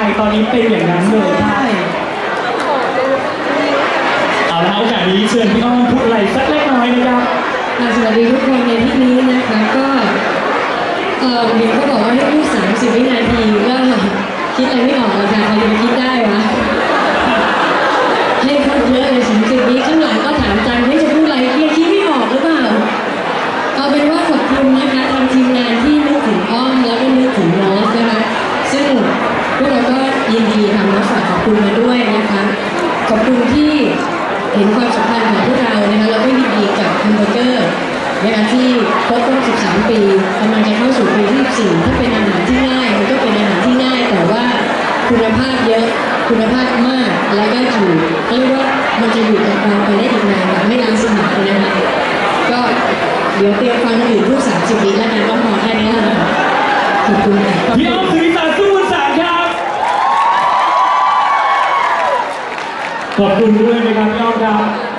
ตอนนี้เป็นอย่างนั้นเลยใช่เอาละโอกาสนี้เชิญพี่อ้อมพูดอะไรสักเล็กน้อยนะครับสวัสดีทุกคนในที่นี้นะคะก็เดี๋ยวก็บอกว่าให้พูด30 วินาทีก็คิดอะไรไม่ออกเลยค่ะใครจะไปคิดได้วะให้พูดเยอะเลย30 วิข้างหลังก็ถามจังให้จะพูดอะไรยังคิดไม่ออกหรือเปล่าเอาเป็นว่าขอบคุณนะคะทางทีมงานที่นึกถึงอ้อมแล้วก็นึกถึงน้องนะคะซึ่งพวกเราก็ยินดีทำและฝากขอบคุณมาด้วยนะคะขอบคุณที่เห็นความสำคัญของพวกเรานะคะแล้วก็ยินดีกับแฮมเบอร์เกอร์นะคะที่ครบ13 ปีกำลังจะเข้าสู่ปีที่14ถ้าเป็นอาหารที่ง่ายมันก็เป็นอาหารที่ง่ายแต่ว่าคุณภาพเยอะคุณภาพมากแล้วก็อยู่เรียกว่ามันจะอยู่กับเราไปได้อีกนานแบบไม่ล้างสมัครเลยนะคะก็เดี๋ยวเตรียมฟังคนอื่นพูด30 วิแล้วกันก็พอแค่นี้แล้วนะขอบคุณค่ะพี่อ้อมสุริศาสู้บุญสารครับขอบคุณด้วยนะครับพี่อ้อมครับ